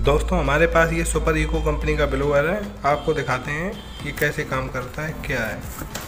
दोस्तों हमारे पास ये सुपर इको कंपनी का ब्लोअर है, आपको दिखाते हैं ये कैसे काम करता है, क्या है।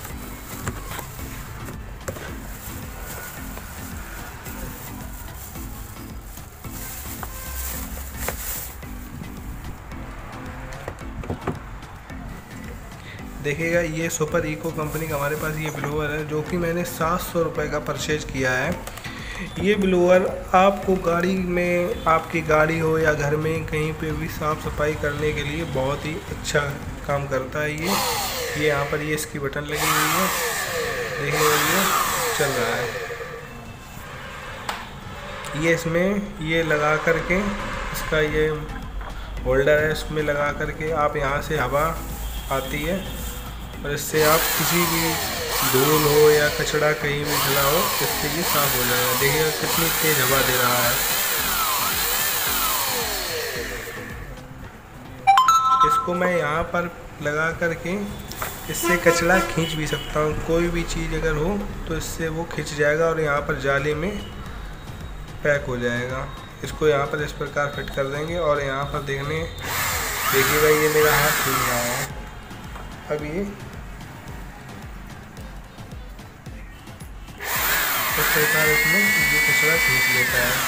देखिएगा ये सुपर इको कंपनी का हमारे पास ये ब्लोअर है, जो कि मैंने 700 रुपये का परचेज किया है। ये ब्लोअर आपको गाड़ी में, आपकी गाड़ी हो या घर में कहीं पे भी साफ़ सफाई करने के लिए बहुत ही अच्छा काम करता है। ये यहाँ पर ये इसकी बटन लगी हुई है, देखिए ये चल रहा है। ये इसमें ये लगा करके, इसका ये होल्डर है, इसमें लगा करके आप यहाँ से हवा आती है और इससे आप किसी भी धूल हो या कचरा कहीं भी डला हो, इससे ये साफ़ हो जाएगा। देखिए कितनी तेज़ हवा दे रहा है। इसको मैं यहाँ पर लगा करके इससे कचरा खींच भी सकता हूँ। कोई भी चीज़ अगर हो तो इससे वो खींच जाएगा और यहाँ पर जाली में पैक हो जाएगा। इसको यहाँ पर इस प्रकार फिट कर देंगे और यहाँ पर देखिएगा ये मेरा हाथ खुल रहा है। अब ये इस प्रकार इसमें ये कचरा खींच लेता है।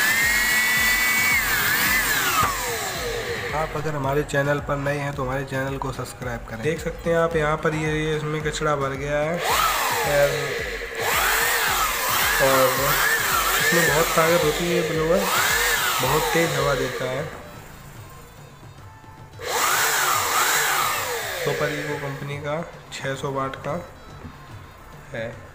आप अगर हमारे चैनल पर नए हैं तो हमारे चैनल को सब्सक्राइब करें। देख सकते हैं आप यहाँ पर ये इसमें कचरा भर गया है और इसमें बहुत ताकत होती है। ये ब्लोअर बहुत तेज़ हवा देता है। सुपर इको कंपनी का 600 वाट का है।